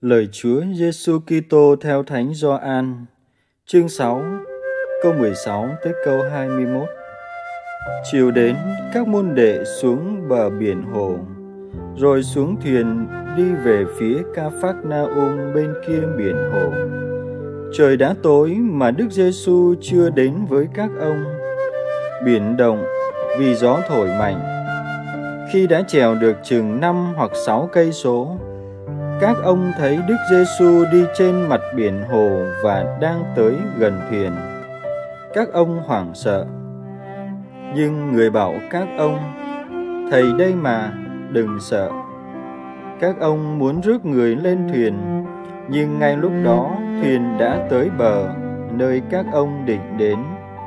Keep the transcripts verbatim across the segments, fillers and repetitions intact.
Lời Chúa Giêsu Kitô theo Thánh Gioan, chương sáu, câu mười sáu tới câu hai mươi mốt. Chiều đến, các môn đệ xuống bờ biển hồ, rồi xuống thuyền đi về phía Ca-phác-na-um bên kia biển hồ. Trời đã tối mà Đức Giêsu chưa đến với các ông. Biển động vì gió thổi mạnh. Khi đã trèo được chừng năm hoặc sáu cây số, các ông thấy Đức Giêsu đi trên mặt biển hồ và đang tới gần thuyền. Các ông hoảng sợ. Nhưng người bảo các ông: "Thầy đây mà, đừng sợ." Các ông muốn rước người lên thuyền, nhưng ngay lúc đó thuyền đã tới bờ, nơi các ông định đến.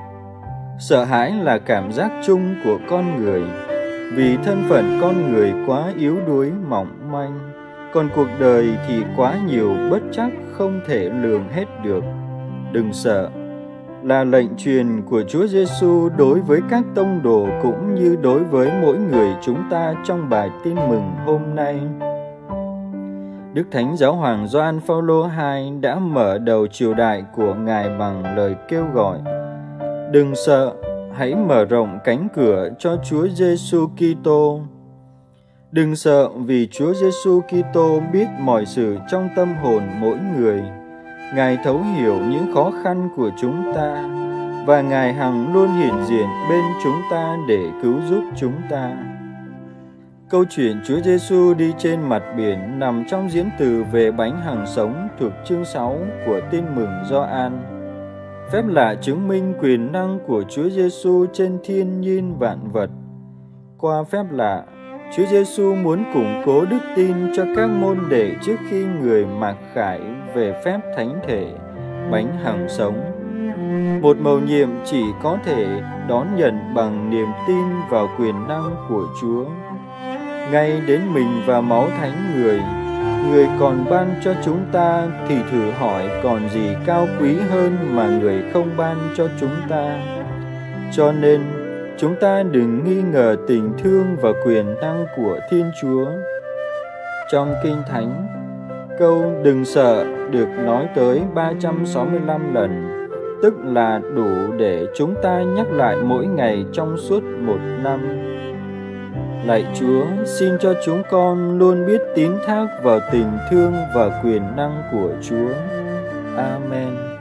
Sợ hãi là cảm giác chung của con người, vì thân phận con người quá yếu đuối mỏng manh, còn cuộc đời thì quá nhiều bất trắc không thể lường hết được. Đừng sợ là lệnh truyền của Chúa Giêsu đối với các tông đồ cũng như đối với mỗi người chúng ta trong bài tin mừng hôm nay. Đức Thánh Giáo hoàng Gioan Phaolô đệ nhị đã mở đầu triều đại của Ngài bằng lời kêu gọi: "Đừng sợ, hãy mở rộng cánh cửa cho Chúa Giêsu Kitô." Đừng sợ vì Chúa Giêsu Kitô biết mọi sự trong tâm hồn mỗi người. Ngài thấu hiểu những khó khăn của chúng ta, và Ngài hằng luôn hiện diện bên chúng ta để cứu giúp chúng ta. Câu chuyện Chúa Giêsu đi trên mặt biển nằm trong diễn từ về bánh hằng sống thuộc chương sáu của Tin mừng Gioan. Phép lạ chứng minh quyền năng của Chúa Giêsu trên thiên nhiên vạn vật. Qua phép lạ, Chúa Giêsu muốn củng cố đức tin cho các môn đệ trước khi người mặc khải về phép thánh thể, bánh hằng sống. Một mầu nhiệm chỉ có thể đón nhận bằng niềm tin vào quyền năng của Chúa. Ngay đến mình và máu thánh người, người còn ban cho chúng ta, thì thử hỏi còn gì cao quý hơn mà người không ban cho chúng ta. Cho nên, chúng ta đừng nghi ngờ tình thương và quyền năng của Thiên Chúa. Trong Kinh Thánh, câu "đừng sợ" được nói tới ba trăm sáu mươi lăm lần, tức là đủ để chúng ta nhắc lại mỗi ngày trong suốt một năm. Lạy Chúa, xin cho chúng con luôn biết tín thác vào tình thương và quyền năng của Chúa. Amen.